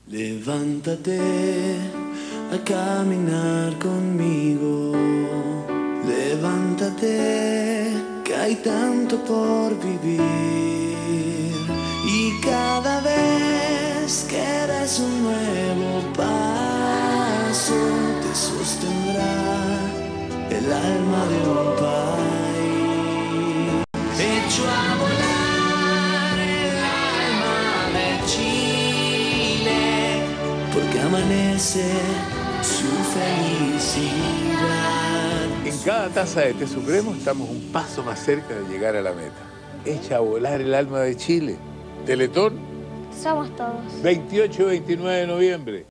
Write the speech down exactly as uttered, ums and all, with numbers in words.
Levántate a caminar conmigo. Levántate, que hay tanto por vivir. Y cada vez que des un nuevo paso, te sostendrá el alma de un país. Hecho a volar el alma de Chile, porque amanece su felicidad. En cada taza de té supremo estamos un paso más cerca de llegar a la meta. Echa a volar el alma de Chile. Teletón, Somos todos. veintiocho y veintinueve de noviembre.